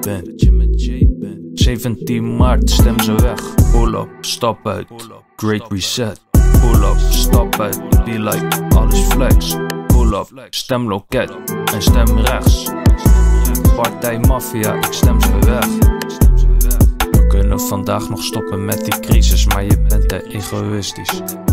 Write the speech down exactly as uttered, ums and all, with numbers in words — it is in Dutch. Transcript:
ben. zeventien maart, stem ze weg. Pull up, stap uit, great reset. Pull up, stap uit, be like, alles flex. Pull up, stem loket en stem rechts. Partij maffia, ik stem ze weg. We kunnen vandaag nog stoppen met die crisis, maar je bent te egoïstisch.